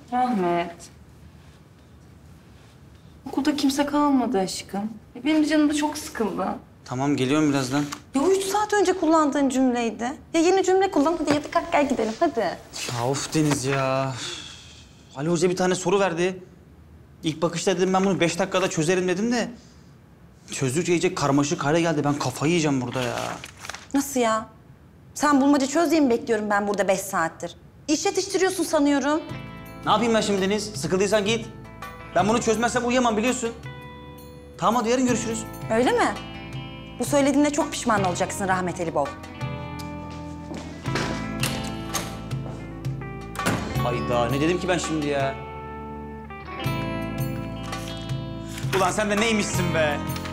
Rahmet. Okulda kimse kalmadı aşkım. Benim de canım da çok sıkıldı. Tamam geliyorum birazdan. Ya 3 saat önce kullandığın cümleydi. Ya yeni cümle kullan. Hadi yatı kalk gel gidelim hadi. Ya of Deniz ya. Ali Hoca bir tane soru verdi. İlk bakışta dedim ben bunu 5 dakikada çözerim dedim de... Çözdükçe iyice karmaşık hale geldi. Ben kafayı yiyeceğim burada ya. Nasıl ya? Sen bulmaca çöz diye mi bekliyorum ben burada 5 saattir? İş yetiştiriyorsun sanıyorum. Ne yapayım ben şimdi Deniz? Sıkıldıysan git. Ben bunu çözmezsem uyuyamam biliyorsun. Tamam hadi yarın görüşürüz. Öyle mi? Bu söylediğinde çok pişman olacaksın Rahmet Ali Bol. Hayda ne dedim ki ben şimdi ya? Ulan sen de neymişsin be?